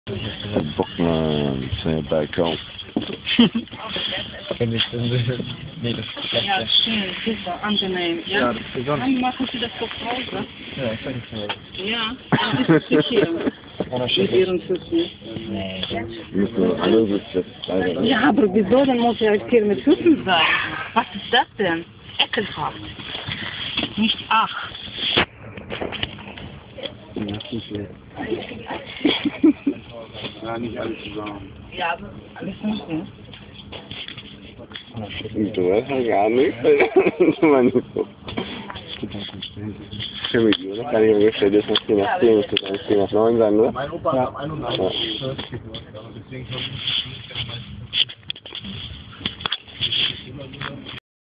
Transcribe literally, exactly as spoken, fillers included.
Bock mal zum Balkon. Kenn ich denn? Nee, das ist schlecht. Ja, schön, super, angenehm. Ja, Ja, das ist besonders. dann machen Sie das doch zu Hause. Ja, ich sag nicht mehr. Ja, dann ist es hier mit Ihren Füßen. Nee, Müssen wir alle sitzen. Also, Ja, aber wieso, dann muss ja hier mit Füßen sein? Was ist das denn? Ekelhaft. Nicht ach. ja, nicht alles zusammen. Ja, aber alles nicht. Ne? Du hast ja gar nichts. Man ist so. Für mich, oder? Kann ich ungefähr das noch zehn nach zehn, müsste das eigentlich zehn nach neun sein, oder? Mein Opa hat am Ja. einunddreißig. Ja. Deswegen